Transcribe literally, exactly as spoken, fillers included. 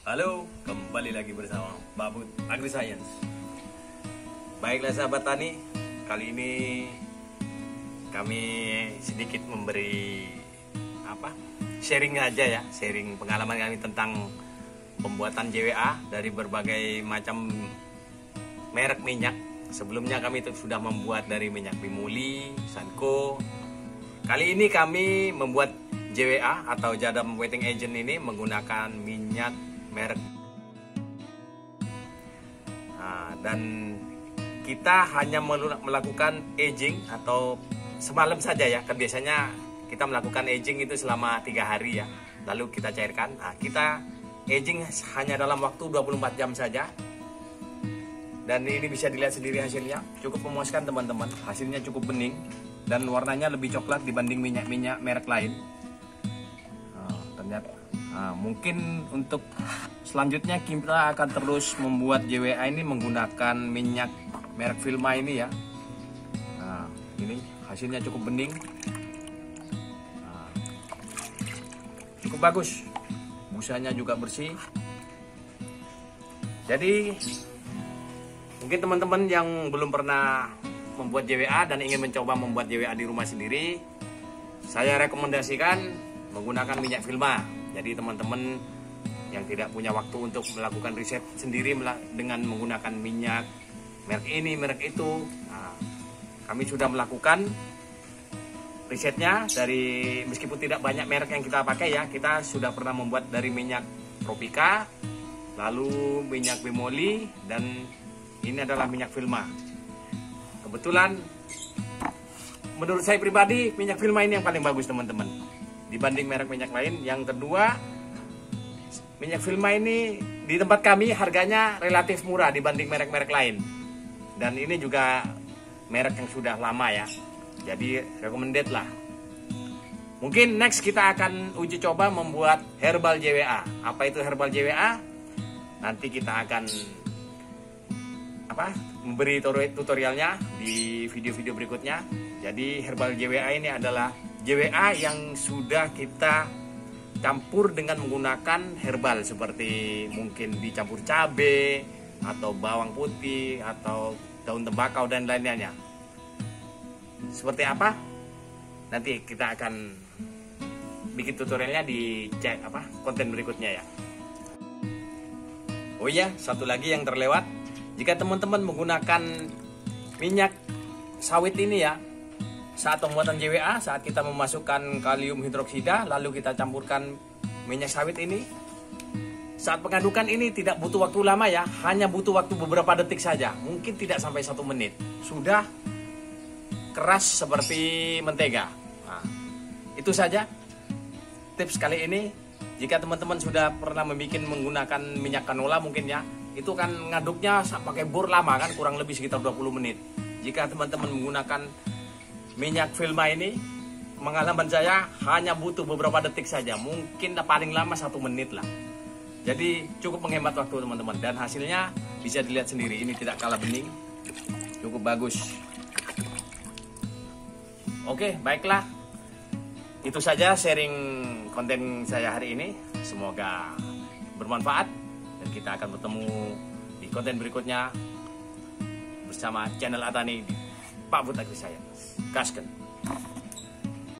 Halo, kembali lagi bersama Pak Bud Agri Science. Baiklah sahabat tani, kali ini kami sedikit memberi apa? Sharing aja ya, sharing pengalaman kami tentang pembuatan J W A dari berbagai macam merek minyak. Sebelumnya kami sudah membuat dari minyak Bimoli, Sanko. Kali ini kami membuat J W A atau Jadam Wetting Agent ini menggunakan minyak merek. Nah, dan kita hanya melakukan aging atau semalam saja ya. Kan biasanya kita melakukan aging itu selama tiga hari ya. Lalu kita cairkan. Nah, kita aging hanya dalam waktu dua puluh empat jam saja. Dan ini bisa dilihat sendiri hasilnya. Cukup memuaskan teman-teman. Hasilnya cukup bening dan warnanya lebih coklat dibanding minyak-minyak merek lain. Nah, ternyata Nah, mungkin untuk selanjutnya kita akan terus membuat J W A ini menggunakan minyak merek Vilma ini ya. Nah, ini hasilnya cukup bening, nah, cukup bagus, busanya juga bersih. Jadi mungkin teman-teman yang belum pernah membuat J W A dan ingin mencoba membuat J W A di rumah sendiri, saya rekomendasikan menggunakan minyak Vilma. Jadi teman-teman yang tidak punya waktu untuk melakukan riset sendiri dengan menggunakan minyak merek ini, merek itu, nah, kami sudah melakukan risetnya dari, meskipun tidak banyak merek yang kita pakai ya, kita sudah pernah membuat dari minyak Tropika, lalu minyak Bimoli, dan ini adalah minyak Vilma. Kebetulan menurut saya pribadi minyak Vilma ini yang paling bagus teman-teman dibanding merek minyak lain. Yang kedua, minyak Vilma ini di tempat kami harganya relatif murah dibanding merek-merek lain. Dan ini juga merek yang sudah lama ya. Jadi recommended lah. Mungkin next kita akan uji coba membuat herbal J W A. Apa itu herbal J W A? Nanti kita akan apa? Memberi tutorialnya di video-video berikutnya. Jadi herbal J W A ini adalah J W A yang sudah kita campur dengan menggunakan herbal seperti mungkin dicampur cabai atau bawang putih atau daun tembakau dan lain-lainnya. Seperti apa? Nanti kita akan bikin tutorialnya di cek apa konten berikutnya ya. Oh iya, satu lagi yang terlewat. Jika teman-teman menggunakan minyak sawit ini ya, saat pembuatan J W A, saat kita memasukkan kalium hidroksida lalu kita campurkan minyak sawit ini, saat pengadukan ini tidak butuh waktu lama ya, hanya butuh waktu beberapa detik saja, mungkin tidak sampai satu menit, sudah keras seperti mentega. Nah, itu saja tips kali ini. Jika teman-teman sudah pernah membuat menggunakan minyak canola mungkin ya, itu kan ngaduknya pakai bor lama kan, kurang lebih sekitar dua puluh menit. Jika teman-teman menggunakan minyak Vilma ini, pengalaman saya hanya butuh beberapa detik saja, mungkin paling lama satu menit lah. Jadi cukup menghemat waktu teman-teman, dan hasilnya bisa dilihat sendiri. Ini tidak kalah bening, cukup bagus. Oke, baiklah, itu saja sharing konten saya hari ini. Semoga bermanfaat dan kita akan bertemu di konten berikutnya bersama channel Atani Pak Bud Agri Science. Gaskan.